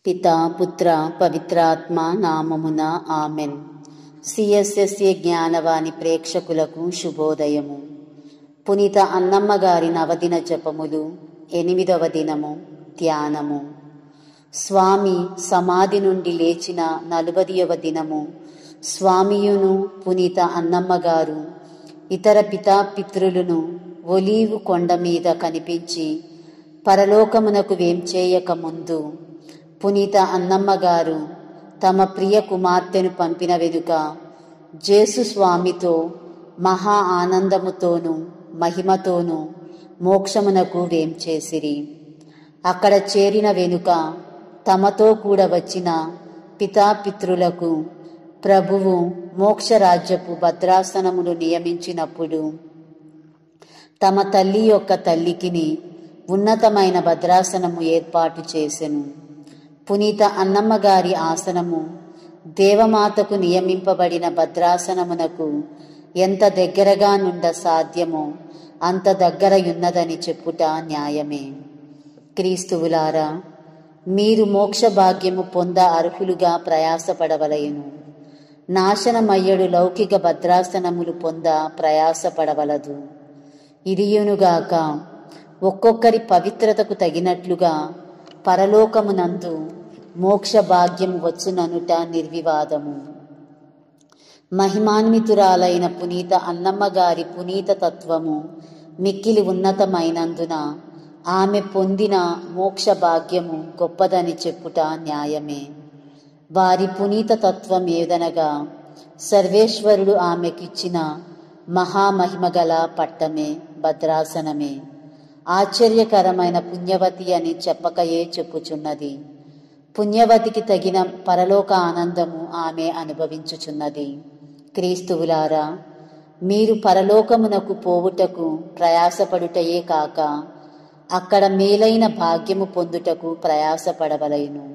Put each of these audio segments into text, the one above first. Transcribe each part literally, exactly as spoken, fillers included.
పితా పుత్ర పవిత్రాత్మ నామమున ఆమెన్. సిఎస్ఎస్ఏ జ్ఞానవాణి ప్రేక్షకులకు శుభోదయము. పునీత అన్నమ్మ గారి నవదిన జపములు ఎనిమిదవ దినము ధ్యానము. స్వామి సమాధి నుండి లేచిన నలుబదియవ దినము స్వామియును పునీత అన్నమ్మ గారు ఇతర పితాపితృలను ఒలీవు కొండ మీద కనిపించి పరలోకమునకు వేంచేయక ముందు పునీత అన్నమ్మ గారు తమ ప్రియ కుమార్తెను పంపిన వెనుక జేసు స్వామితో మహా ఆనందముతోనూ మహిమతోనూ మోక్షమునకు వేంచేసిరి. అక్కడ చేరిన వెనుక తమతో కూడా వచ్చిన పితాపితృలకు ప్రభువు మోక్షరాజ్యపు భద్రాసనమును నియమించినప్పుడు తమ తల్లి యొక్క తల్లికిని ఉన్నతమైన భద్రాసనము ఏర్పాటు చేసెను. పునీత అన్నమ్మ గారి ఆసనము దేవమాతకు నియమింపబడిన భద్రాసనమునకు ఎంత దగ్గరగా నుండ సాధ్యమో అంత దగ్గరయున్నదని చెప్పుట న్యాయమే. క్రీస్తువులారా, మీరు మోక్ష భాగ్యము పొంద అర్హులుగా ప్రయాసపడవలయును. నాశనమయ్యడు లౌకిక భద్రాసనములు పొంద ప్రయాసపడవలదు. ఇదియునుగాక ఒక్కొక్కరి పవిత్రతకు తగినట్లుగా పరలోకమునందు మోక్ష భాగ్యము వచ్చుననుట నిర్వివాదము. మహిమాన్వితురాలైన పునీత అన్నమ్మ గారి పునీత తత్వము మిక్కిలి ఉన్నతమైనందున ఆమె పొందిన మోక్ష భాగ్యము గొప్పదని చెప్పుట న్యాయమే. వారి పునీత తత్వం ఏదనగా సర్వేశ్వరుడు ఆమెకిచ్చిన మహామహిమగల పట్టమే భద్రాసనమే. ఆశ్చర్యకరమైన పుణ్యవతి అని చెప్పకయే చెప్పుచున్నది. పుణ్యవతికి తగిన పరలోక ఆనందము ఆమె అనుభవించుచున్నది. క్రీస్తువులారా, మీరు పరలోకమునకు పోవుటకు ప్రయాసపడుటయే కాక అక్కడ మేలైన భాగ్యము పొందుటకు ప్రయాసపడవలయును.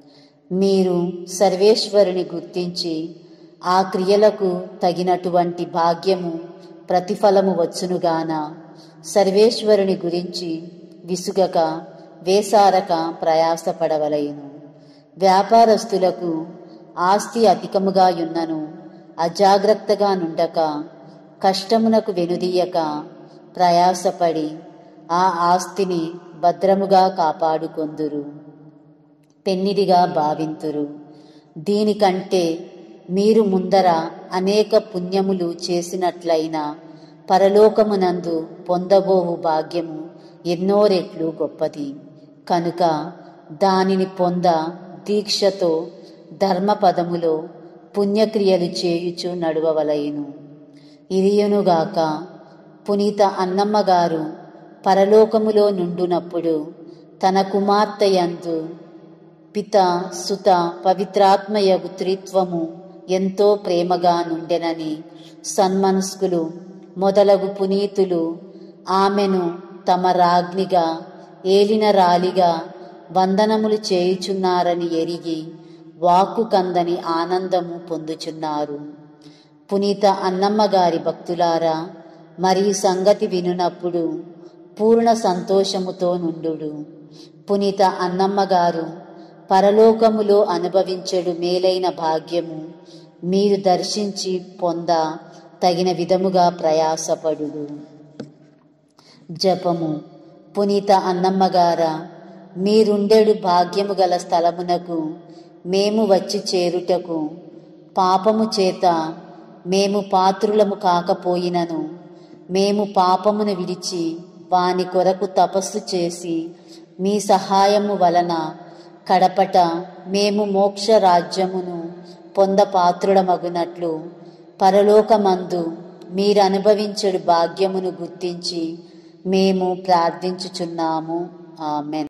మీరు సర్వేశ్వరుని గుర్తించి ఆ క్రియలకు తగినటువంటి భాగ్యము ప్రతిఫలము వచ్చునుగాన సర్వేశ్వరుని గురించి విసుగక వేసారక ప్రయాసపడవలయును. వ్యాపారస్తులకు ఆస్తి అధికముగా యున్నను అజాగ్రత్తగా నుండక కష్టమునకు వెనుదీయక ప్రయాసపడి ఆ ఆస్తిని భద్రముగా కాపాడుకొందురు, పెన్నిదిగా భావింతురు. దీనికంటే మీరు ముందర అనేక పుణ్యములు చేసినట్లయినా పరలోకమునందు పొందబోవు భాగ్యము ఎన్నో రెట్లు గొప్పది. కనుక దానిని పొంద దీక్షతో ధర్మపదములో పుణ్యక్రియలు చేయుచు నడువవలయును. ఇదియునుగాక పునీత అన్నమ్మ గారు పరలోకములో నుండునప్పుడు తన కుమార్తెయందు పిత సుత పవిత్రాత్మయగు త్రిత్వము ఎంతో ప్రేమగా నుండెనని సన్మనస్కులు మొదలగు పునీతులు ఆమెను తమ రాజ్ఞిగా ఏలిన రాలిగా వందనములు చేయుచున్నారని ఎరిగి వాక్కు కందని ఆనందము పొందుచున్నారు. పునీత అన్నమ్మ గారి భక్తులారా, మరి సంగతి వినునప్పుడు పూర్ణ సంతోషముతో నుండుడు. పునీత అన్నమ్మ గారు పరలోకములో అనుభవించెడు మేలైన భాగ్యము మీరు దర్శించి పొంద తగిన విధముగా ప్రయాసపడుడు. జపము. పునీత అన్నమ్మ గారా, మీరుండెడు భాగ్యము గల స్థలమునకు మేము వచ్చి చేరుటకు పాపము చేత మేము పాత్రులము కాకపోయినను మేము పాపమును విడిచి వాని కొరకు తపస్సు చేసి మీ సహాయము వలన కడపట మేము మోక్ష రాజ్యమును పొంద పాత్రుడమగునట్లు పరలోకమందు మీరు అనుభవించెడు భాగ్యమును గుర్తించి మేము ప్రార్థించుచున్నాము. ఆమెన్.